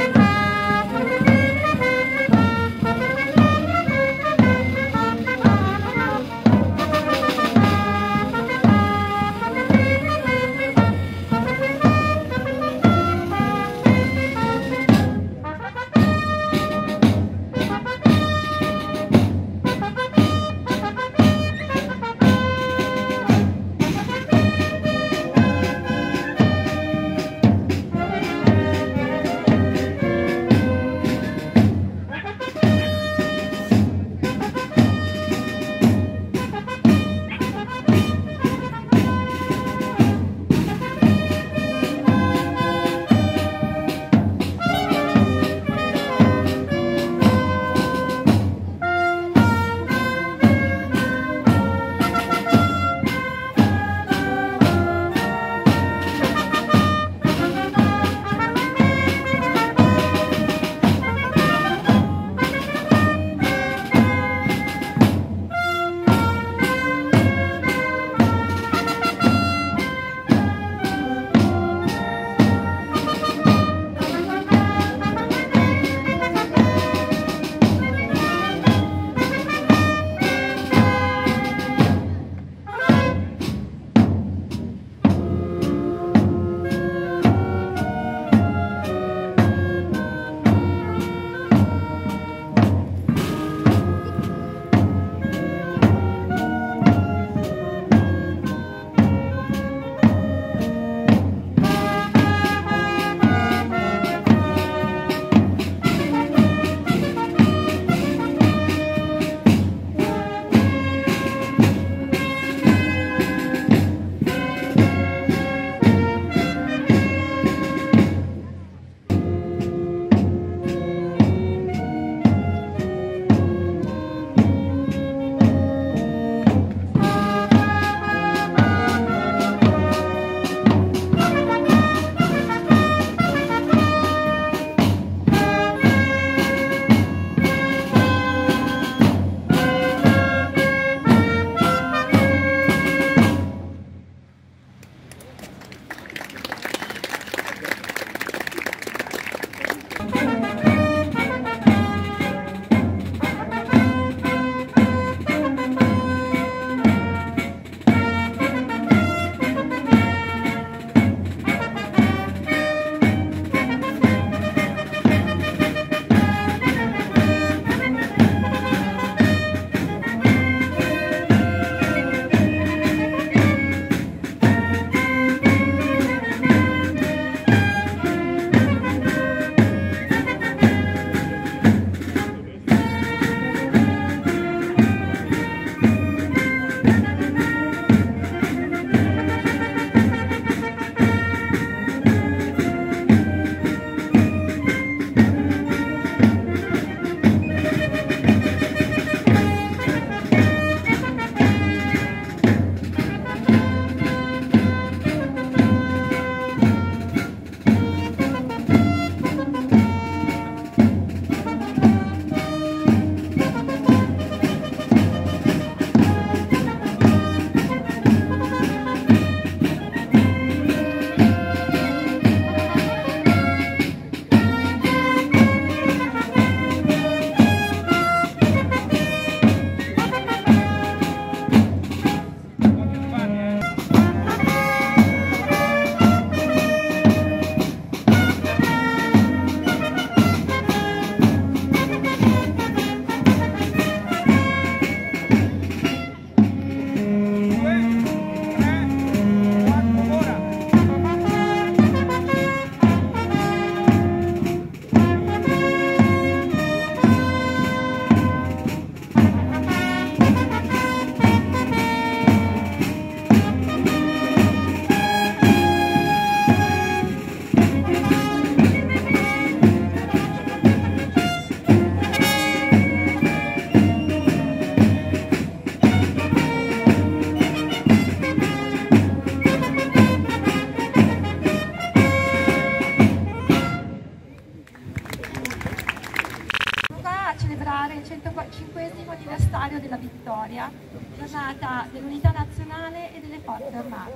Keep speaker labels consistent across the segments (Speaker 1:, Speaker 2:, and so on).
Speaker 1: 105° anniversario della vittoria, giornata dell'unità nazionale e delle forze armate.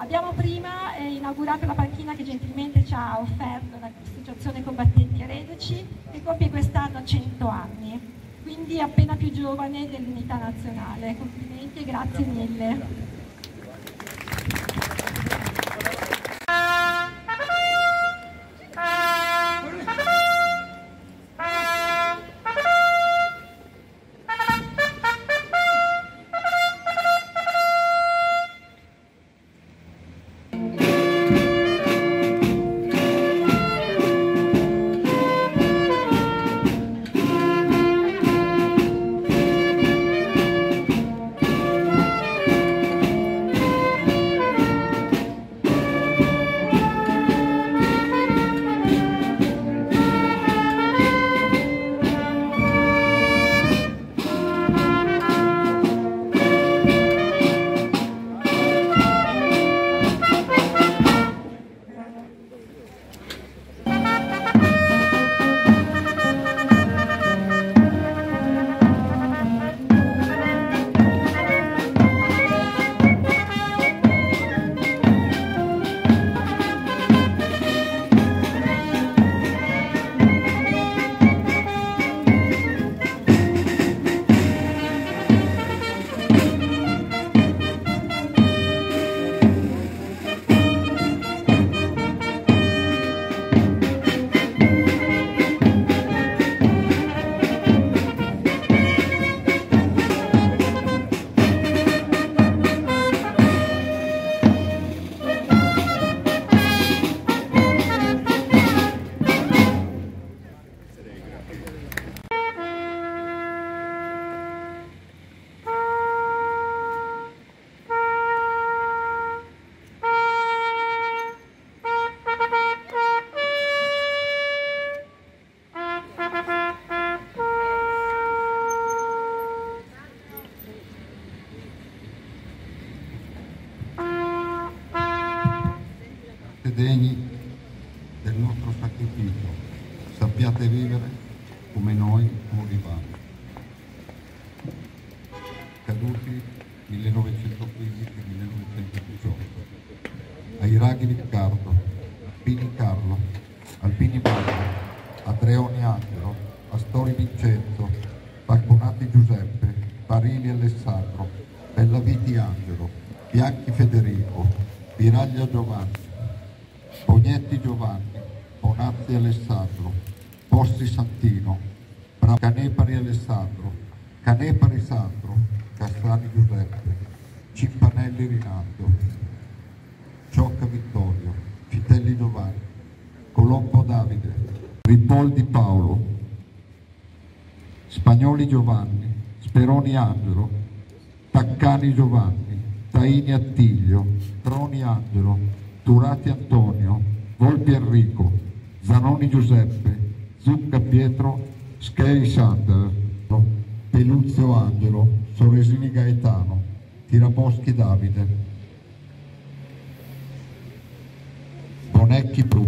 Speaker 1: Abbiamo prima inaugurato la panchina che gentilmente ci ha offerto l'Associazione Combattenti Reduci, che compie quest'anno 100 anni, quindi appena più giovane dell'unità nazionale. Complimenti e grazie mille.
Speaker 2: Degni del nostro sacrificio, sappiate vivere come noi morivamo. Caduti 1915-1918. Ai Raghi Riccardo, Pini Carlo, Albini Mario, Andreoni Angelo, Astori Vincenzo, Falconati Giuseppe, Barili Alessandro, Bellaviti Angelo, Bianchi Federico, Biraglia Giovanni, Pognetti Giovanni, Bonazzi Alessandro, Possi Santino, Canepari Alessandro, Canepari Sandro, Cassani Giuseppe, Cimpanelli Rinaldo, Ciocca Vittorio, Fitelli Giovanni, Colombo Davide, Ripoldi Paolo, Spagnoli Giovanni, Speroni Angelo, Taccani Giovanni, Taini Attilio, Troni Angelo, Turati Antonio, Volpi Enrico, Zanoni Giuseppe, Zucca Pietro, Scheri Sander, Peluzio Angelo, Soresini Gaetano, Tiraboschi Davide, Bonecchi Bru.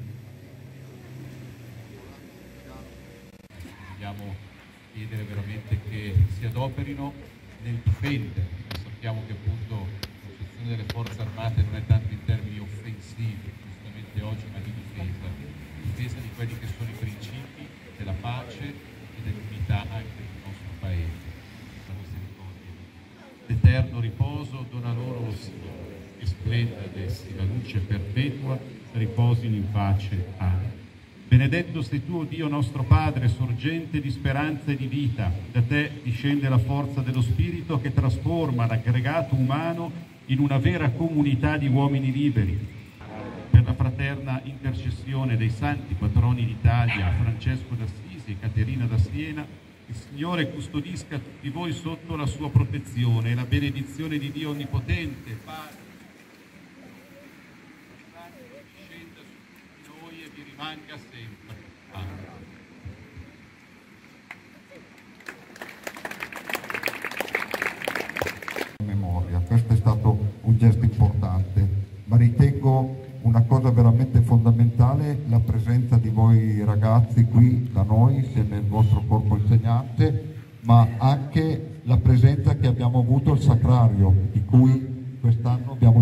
Speaker 3: Vogliamo chiedere veramente che si adoperino nel difendere. Sappiamo che appunto delle forze armate non è tanto in termini offensivi, giustamente oggi, ma di difesa di quelli che sono i principi della pace e dell'unità anche del nostro paese. La misericordia, l'eterno riposo dona loro, Signore, che splenda ad essi la luce perpetua, riposino in pace. Amen. Benedetto sei tu, Dio nostro Padre, sorgente di speranza e di vita. Da te discende la forza dello Spirito che trasforma l'aggregato umano in una vera comunità di uomini liberi. Per la fraterna intercessione dei santi patroni d'Italia, Francesco d'Assisi e Caterina da Siena, il Signore custodisca tutti voi sotto la sua protezione e la benedizione di Dio Onnipotente, Padre, discenda su tutti noi e vi rimanga sempre. Amen.
Speaker 2: Questo è stato un gesto importante, ma ritengo una cosa veramente fondamentale la presenza di voi ragazzi qui da noi insieme al vostro corpo insegnante, ma anche la presenza che abbiamo avuto al Sacrario, di cui quest'anno abbiamo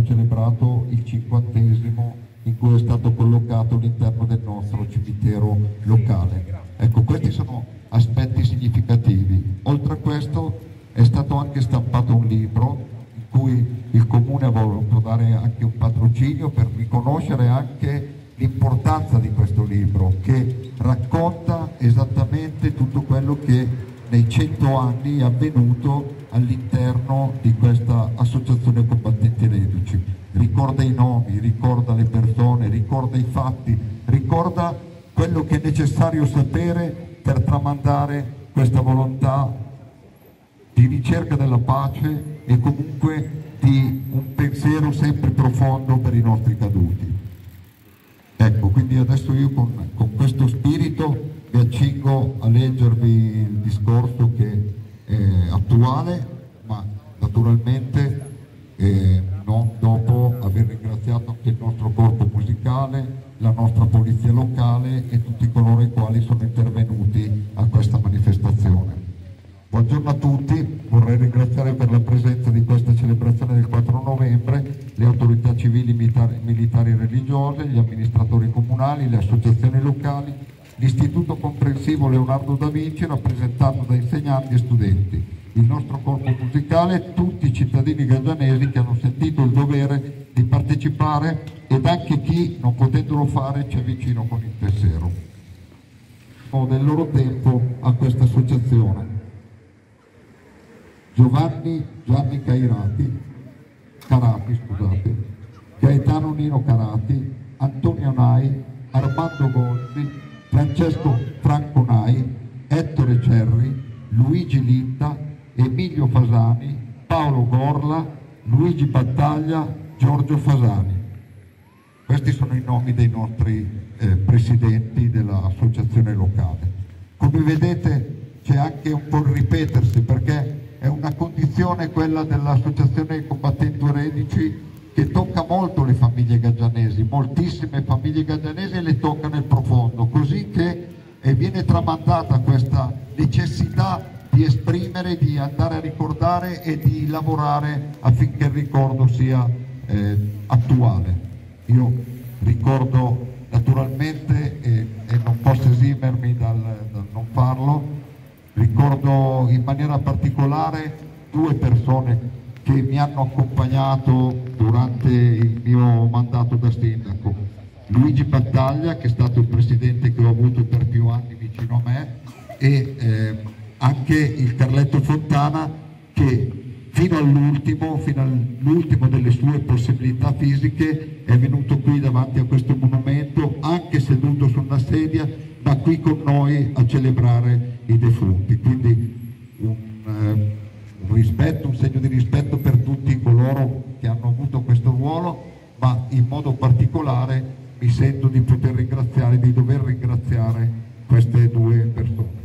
Speaker 2: celebrato il 50° in cui è stato collocato all'interno del nostro cimitero locale. Ecco, questi sono aspetti significativi. Oltre a questo è stato anche stampato un libro in cui il Comune ha voluto dare anche un patrocinio per riconoscere anche l'importanza di questo libro, che racconta esattamente tutto quello che nei 100 anni è avvenuto all'interno di questa associazione combattenti reduci. Ricorda i nomi, ricorda le persone, ricorda i fatti, ricorda quello che è necessario sapere per tramandare questa volontà di ricerca della pace e comunque di un pensiero sempre profondo per i nostri caduti. Ecco, quindi adesso io con questo spirito vi accingo a leggervi il discorso che è attuale, ma naturalmente non dopo aver ringraziato anche il nostro corpo musicale, la nostra polizia locale e tutti coloro i quali sono intervenuti a questa manifestazione. Buongiorno a tutti, vorrei ringraziare per la presenza di questa celebrazione del 4 novembre le autorità civili, militari e religiose, gli amministratori comunali, le associazioni locali, l'Istituto Comprensivo Leonardo da Vinci rappresentato da insegnanti e studenti, il nostro corpo musicale e tutti i cittadini gaggianesi che hanno sentito il dovere di partecipare ed anche chi, non potendolo fare, ci è vicino con il pensiero del loro tempo a questa associazione. Gianni Carati, Gaetano Nino Carati, Antonio Nai, Armando Goldi, Francesco Franco Nai, Ettore Cerri, Luigi Linda, Emilio Fasani, Paolo Gorla, Luigi Battaglia, Giorgio Fasani. Questi sono i nomi dei nostri presidenti dell'associazione locale. Come vedete c'è anche un po' il ripetersi, perché è una condizione quella dell'associazione combattenti reduci che tocca molto le famiglie gaggianesi, moltissime famiglie gaggianesi, e le tocca nel profondo, così che viene tramandata questa necessità di esprimere, di andare a ricordare e di lavorare affinché il ricordo sia attuale. Io ricordo naturalmente, e non posso esimermi dal non farlo, ricordo in maniera particolare due persone che mi hanno accompagnato durante il mio mandato da sindaco. Luigi Battaglia, che è stato il presidente che ho avuto per più anni vicino a me, e anche il Carletto Fontana, che fino all'ultimo delle sue possibilità fisiche è venuto qui davanti a questo monumento, anche seduto su una sedia, ma qui con noi a celebrare i defunti. Quindi un rispetto, un segno di rispetto per tutti coloro che hanno avuto questo ruolo, ma in modo particolare mi sento di poter ringraziare, di dover ringraziare queste due persone.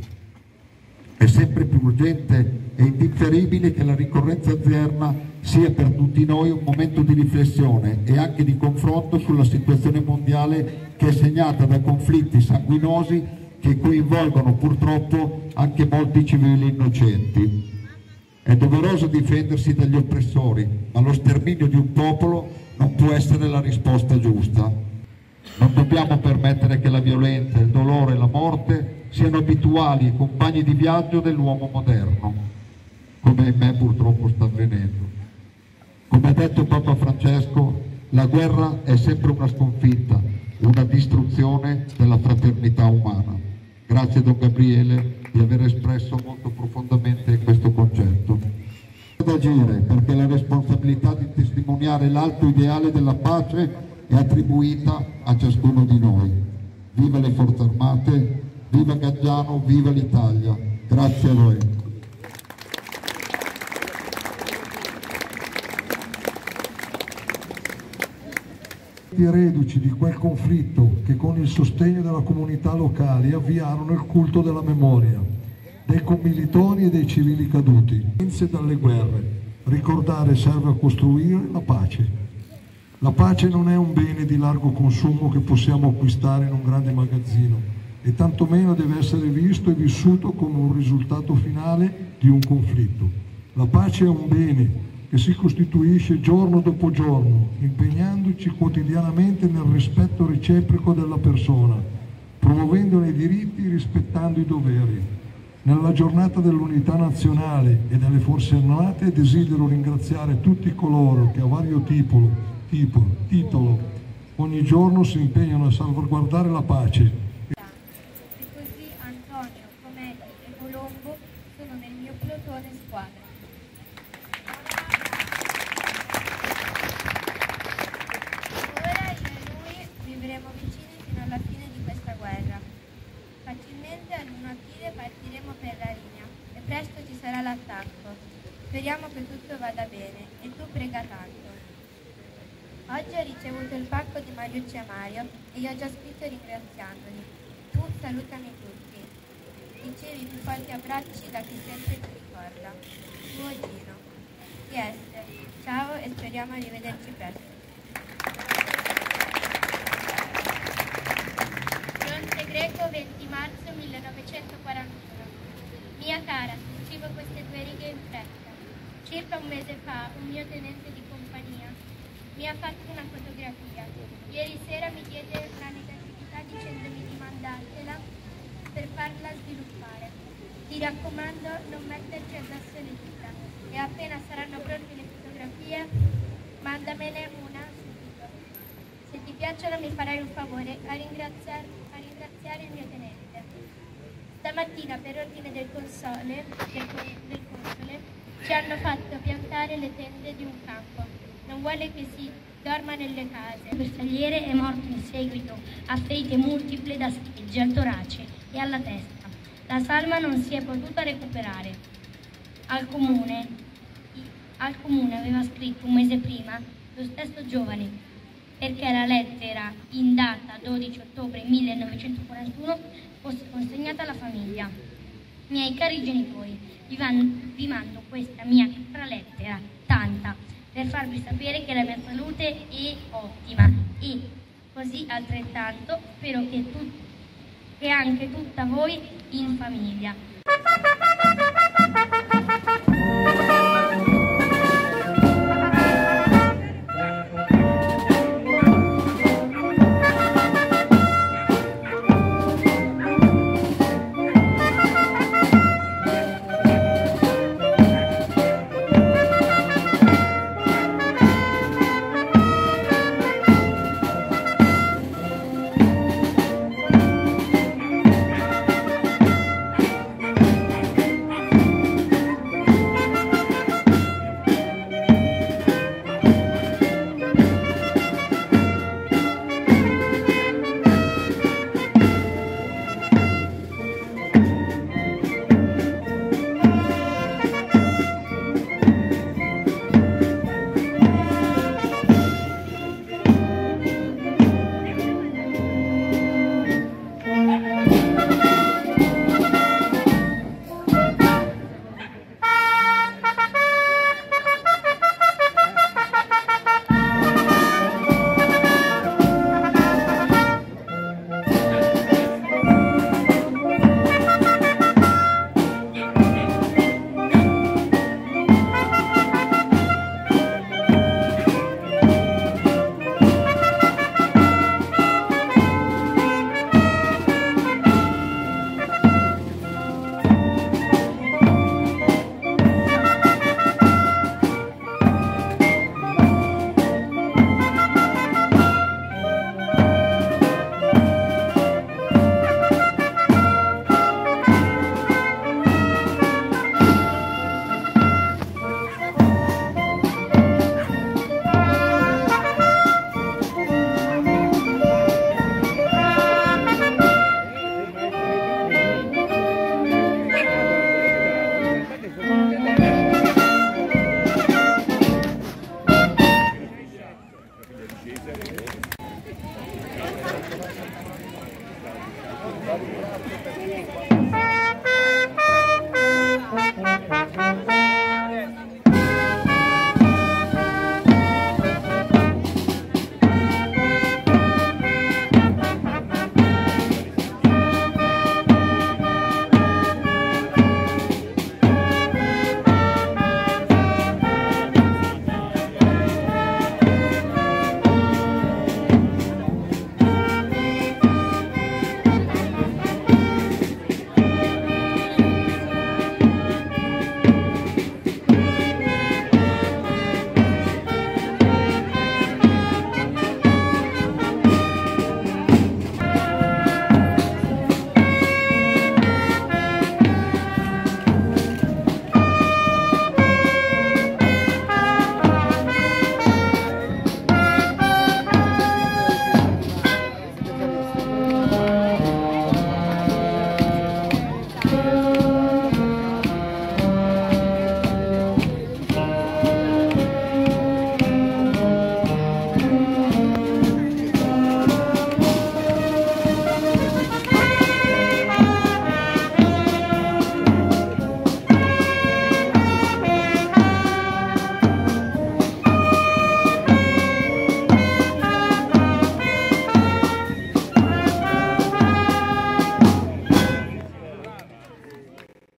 Speaker 2: È sempre più urgente e indifferibile che la ricorrenza odierna sia per tutti noi un momento di riflessione e anche di confronto sulla situazione mondiale che è segnata da conflitti sanguinosi che coinvolgono purtroppo anche molti civili innocenti. È doveroso difendersi dagli oppressori, ma lo sterminio di un popolo non può essere la risposta giusta. Non dobbiamo permettere che la violenza, il dolore e la morte siano abituali e compagni di viaggio dell'uomo moderno, come ahimè purtroppo sta avvenendo. Come ha detto Papa Francesco, la guerra è sempre una sconfitta, una distruzione della fraternità umana. Grazie Don Gabriele di aver espresso molto profondamente questo concetto. Ad agire perché la responsabilità di testimoniare l'alto ideale della pace è attribuita a ciascuno di noi. Viva le Forze Armate, viva Gaggiano, viva l'Italia. Grazie a voi.
Speaker 4: I reduci di quel conflitto che con il sostegno della comunità locale avviarono il culto della memoria dei commilitoni e dei civili caduti. Dalle guerre, ricordare serve a costruire la pace. La pace non è un bene di largo consumo che possiamo acquistare in un grande magazzino e tantomeno deve essere visto e vissuto come un risultato finale di un conflitto. La pace è un bene che si costituisce giorno dopo giorno, impegnandoci quotidianamente nel rispetto reciproco della persona, promuovendone i diritti e rispettando i doveri. Nella giornata dell'unità nazionale e delle forze armate desidero ringraziare tutti coloro che a vario titolo ogni giorno si impegnano a salvaguardare la pace.
Speaker 5: E così Antonio, Comeni e Colombo sono nel mio plotone squadra. Ora io e lui vivremo vicini fino alla fine di questa guerra. Facilmente all'1 aprile partiremo per la linea e presto ci sarà l'attacco. Speriamo che tutto vada bene e tu prega tanto. Oggi ho ricevuto il pacco di Mariucci e Mario e gli ho già scritto ringraziandoli. Tu salutami tutti. Ricevi più forti abbracci da chi sempre ti ricorda. Tuo Gino. PS. Ciao e speriamo di rivederci presto. Fronte Greco, 20 marzo 1941. Mia cara, scrivo queste 2 righe in fretta. Circa un mese fa un mio tenente di compagnia mi ha fatto una fotografia. Ieri sera mi diede la negatività dicendomi di mandartela per farla sviluppare. Ti raccomando, non metterci addosso le dita e appena saranno pronte le fotografie mandamene una subito. Se ti piacciono mi farai un favore a ringraziare il mio tenente. Stamattina per ordine del console ci hanno fatto piantare le tende di un campo. Non vuole che si dorma nelle case. Il bersagliere è morto in seguito a ferite multiple da schegge al torace e alla testa. La salma non si è potuta recuperare. Al comune aveva scritto un mese prima lo stesso giovane, perché la lettera in data 12 ottobre 1941 fosse consegnata alla famiglia. Miei cari genitori, vi mando questa mia piccola lettera, tanta, per farvi sapere che la mia salute è ottima e così altrettanto spero che anche tutta voi in famiglia.